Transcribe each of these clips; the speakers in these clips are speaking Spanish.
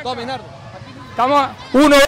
Minardo. Estamos uno.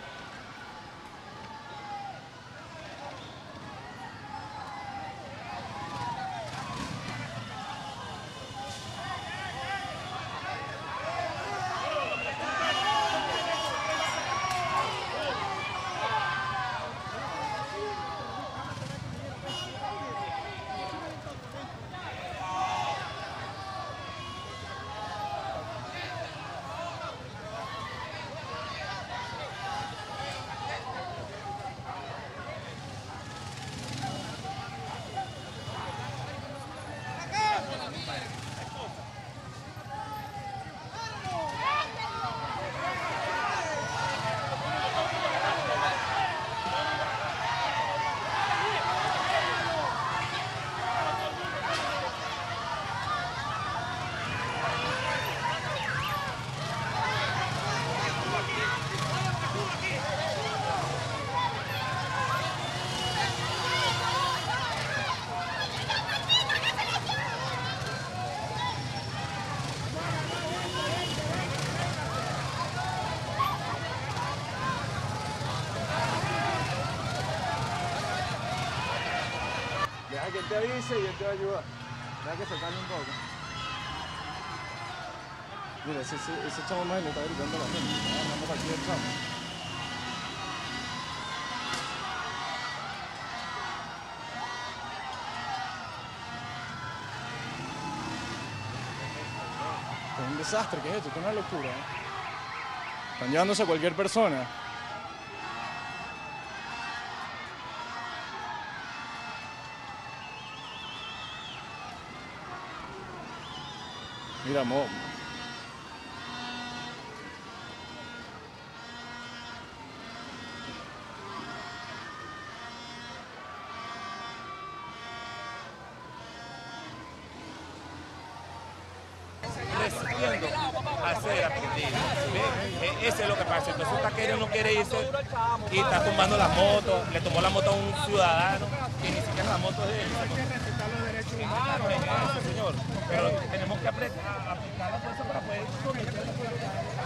Deja que él te avise y él te va a ayudar. Deja que se calme un poco. Mira, ese chavo más le está gritando a la gente. Vamos para aquí el chavo. Esto es un desastre, ¿qué es esto? Esto es una locura, ¿eh? Están llevándose a cualquier persona. Mira, Mo. Resistiendo a ser aprendido. Eso es lo que pasa. Entonces un taquero no quiere irse y está tumbando las motos, le tomó la moto a un ciudadano y ni siquiera la moto es de él. Hay que respetar los derechos humanos. Señor, pero tenemos que aplicar la fuerza para poder someter